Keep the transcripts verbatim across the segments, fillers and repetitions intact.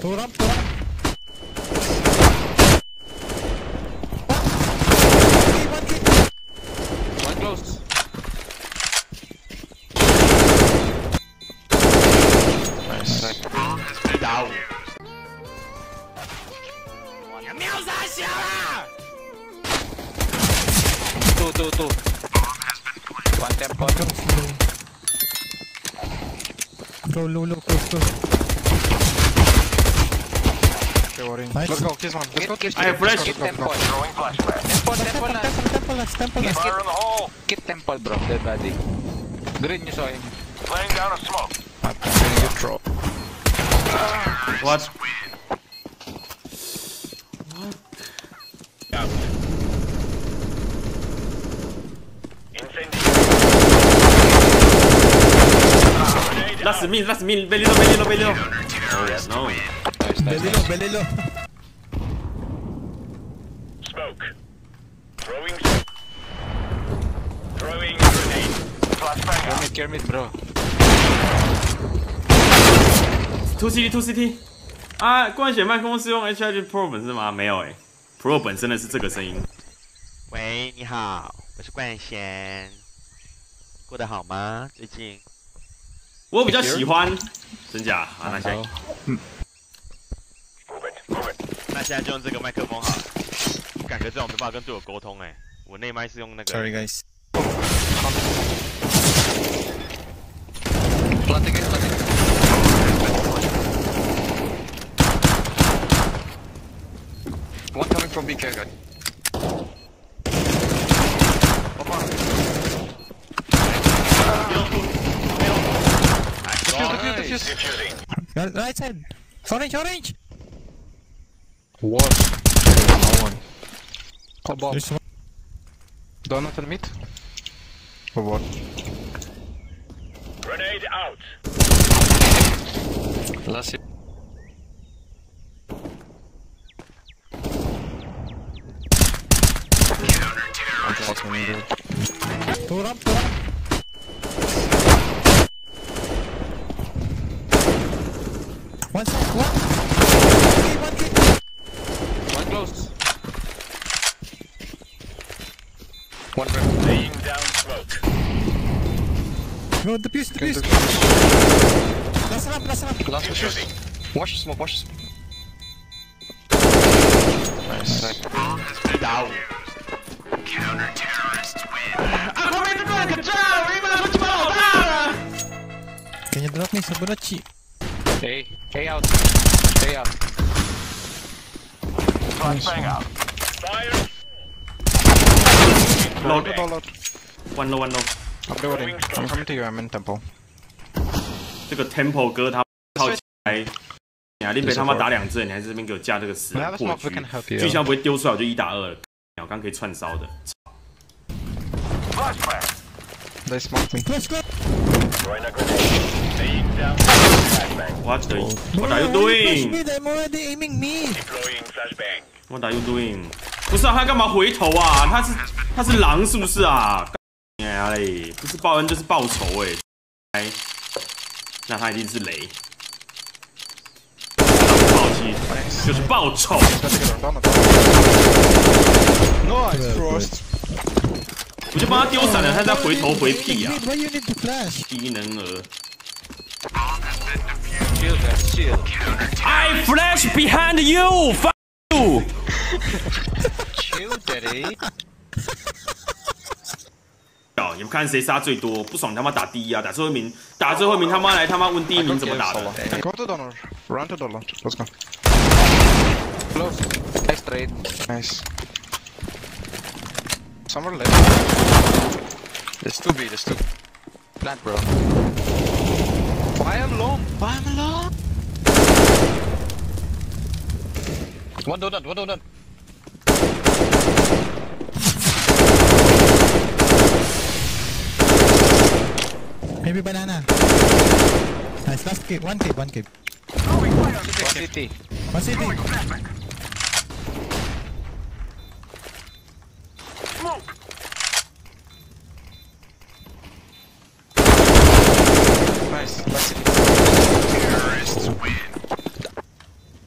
Two ramp, two ramp. One key, one key. One close. Nice. Down. Two, two, two. One tempo. Low, low, low, close, close. Okay, worrying. Nice. Let's go, kiss one. Let's go. I have flash. Let's go, Keep let's go, tempo. let's go. Tempo, tempo lang. Temple, temple last, temple Yes, last. keep, keep temple, bro. Dead body. Green, you saw him. Laying down a smoke. I'm getting a draw. What? Last mid, last mid, belly low, belly low, belly low. Oh, no. Nice, nice, Belly nice. low, belly low. Smoke. Throwing smoke. Throwing grenade. Flashbang Kill out. mid, kill mid, bro. two C T two C T 啊，冠血麦克风是用 H I G Pro 本身吗？没有诶 ，Pro 本身的是这个声音。 喂，你好，我是冠贤，过得好吗？最近我比较喜欢，真假？啊，那行。 Move it. Move it. 那现在就用这个麦克风好了。感觉这种没办法跟队友沟通哎，我内麦是用那个。 Sorry, guys. Planting it, planting it. One coming from B K, guys. Defuse, defuse, defuse. Diffusing. Right, right side. Orange, orange. What? No one. Oh, Bob. There's one. Donut and meat? Or what? Grenade out. Last hit. Two ramp, two ramp. One side, one. One key, one key. One close. One red. Laying down smoke. Go, defuse, defuse. Last ramp, last ramp. Last defuse. Watch the smoke, watch the smoke. Nice. Down。 Can you drop me Sabunachi? A, A out. A out. Flashbang out. Fire. Low, All out. one low, one low。 I'm doing. I'm coming to you, I'm in tempo. 这个 Tempo 哥他靠起来，亚林被他妈打两只，你还在这边给我架这个死 We have a 过 smoke, we 去 can help，you. 巨箱不会丢出来，我就一打二了。我刚可以串烧的。 Flashbang. They smoked me. Close, close. Throwing a grenade. Laying down flashbang. What the? Bro, What are you I already pushed doing? mid, I'm already aiming mid. Deploying flashbang. What are you doing? 不是啊，他干嘛回头啊？他是他是狼是不是啊？呀嘞，不是报恩就是报仇哎、欸！那他一定是雷。暴气就是报仇。 Nice, Frost. 我就帮他丢闪了，他在回头回屁呀、啊！ Why you need to flash? 低能儿。 Chill, guys, chill. I flash behind you, fuck you. Chill, daddy. 你们看谁杀最多？不爽他妈打第一啊！打最后一名，打最后一名他妈来他妈问第一名怎么打的？ Go to Donor. Run to Donor. Let's go. Close. Nice trade. Nice. Somewhere left. There's two B, there's two. Plant, bro. Why am alone? Why am alone? One donut, one donut. Maybe banana. Nice, last cape, one cape, one cape. One C T. One C T. Nice. Let's see. Terrorists win.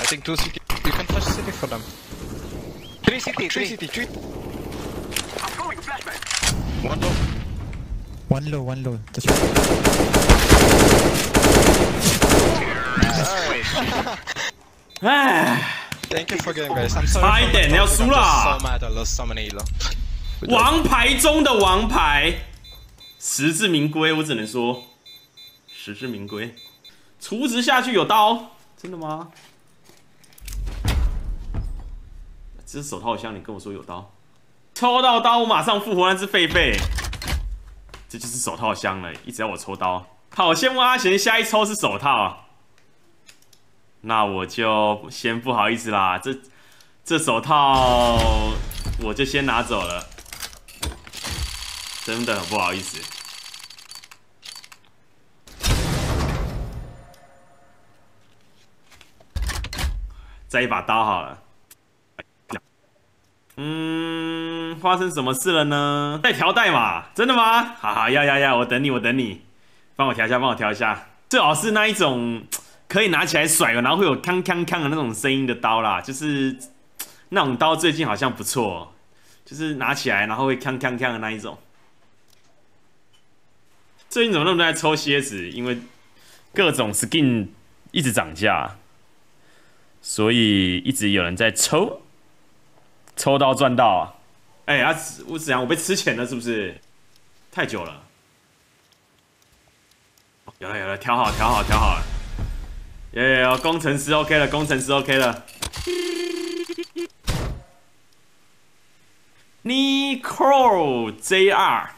think two city. You can touch city for them. Three city, three city, three. One low. One low, one low. Just 唉， Thank you for getting guys. I'm sorry. 差一点要输啦 So mad I lost so many elo. 王牌中的王牌，实至名归，我只能说，实至名归。储值下去有刀，真的吗？这是手套箱，你跟我说有刀，抽到刀我马上复活那只狒狒，这就是手套箱了，一直要我抽刀。好，先问阿贤，下一抽是手套，那我就先不好意思啦，这这手套我就先拿走了。 真的很不好意思。再一把刀好了。嗯，发生什么事了呢？在调代码，真的吗？好好，要要要，我等你，我等你，帮我调一下，帮我调一下。最好是那一种可以拿起来甩，然后会有锵锵锵的那种声音的刀啦，就是那种刀最近好像不错，就是拿起来然后会锵锵锵的那一种。 最近怎么那么多人在抽蝎子？因为各种 skin 一直涨价，所以一直有人在抽，抽到赚到啊！哎、欸、啊，我怎样？我被吃钱了是不是？太久了。有了有了，调好调好调好了。有有有，工程师 OK 了，工程师 OK 了。Nicole J R。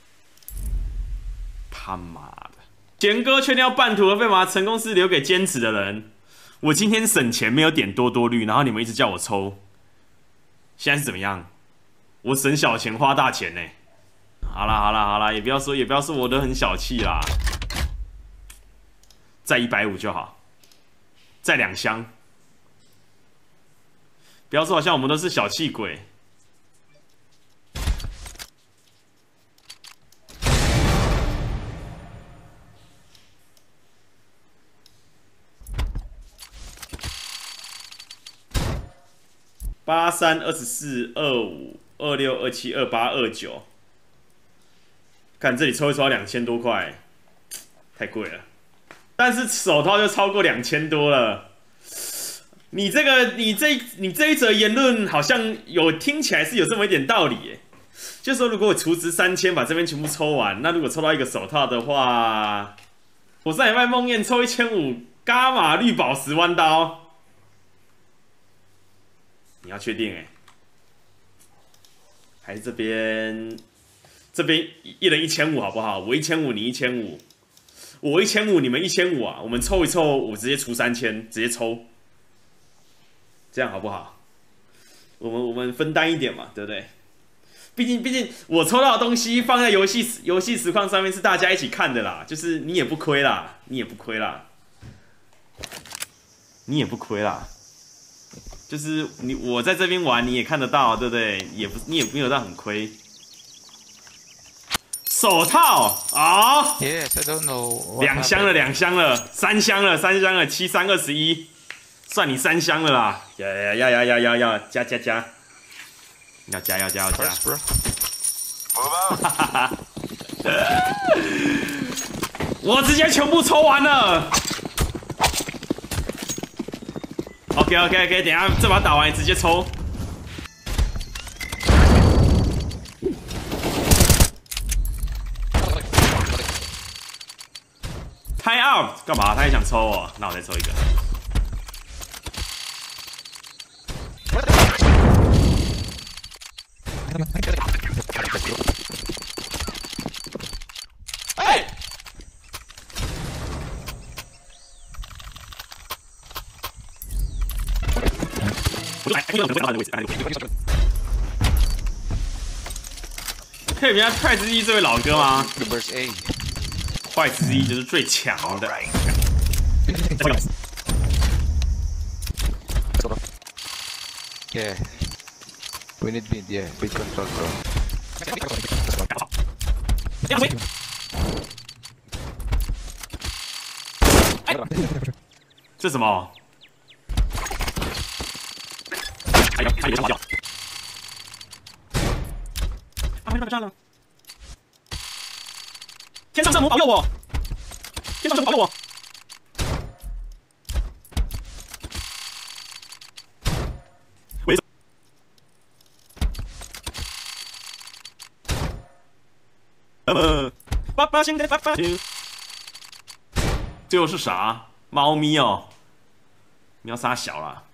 他妈的！贤哥确定要半途而废吗？成功是留给坚持的人。我今天省钱没有点多多绿，然后你们一直叫我抽，现在是怎么样？我省小钱花大钱呢、欸。好啦好啦好啦，也不要说也不要说我都很小气啦。再一百五就好，再两箱。不要说好像我们都是小气鬼。 八三、二十四、二五、二六、二七、二八、二九，看这里抽一抽要两千多块，太贵了。但是手套就超过两千多了。你这个，你这，你这一则言论好像有听起来是有这么一点道理耶。就说如果我储值三千，把这边全部抽完，那如果抽到一个手套的话，我上礼拜梦魇抽一千五，伽马绿宝石弯刀。 你要确定哎、欸，还是这边这边一人一千五好不好？我一千五，你一千五，我一千五，你们一千五啊！我们凑一凑，我直接出三千，直接抽，这样好不好？我们我们分担一点嘛，对不对？毕竟毕竟我抽到的东西放在游戏游戏实况上面是大家一起看的啦，就是你也不亏啦，你也不亏啦，你也不亏啦。 就是你我在这边玩，你也看得到，对不对？也不，你也没有到很亏。手套啊！ Yes, I don't know. 两箱了，两箱了，三箱了，三箱了，七三二十一，算你三箱了啦！要要要要要要要加加加，要加要加要加。哈哈哈！我直接全部抽完了。 OK OK OK， 等一下这把打完直接抽。Time out， 干嘛？他也想抽哦，那我再抽一个。哎！ 可以评价坏之一这位老哥吗？坏之一就是最强的。 Yeah, we need mid. Yeah, mid control, bro. 这什么？ 开开一个掉。啊，没那么炸了！天上圣母保佑我！天上圣母保佑我！喂！呃，爸爸现在爸爸。这又是啥？猫咪哦，喵杀小啦。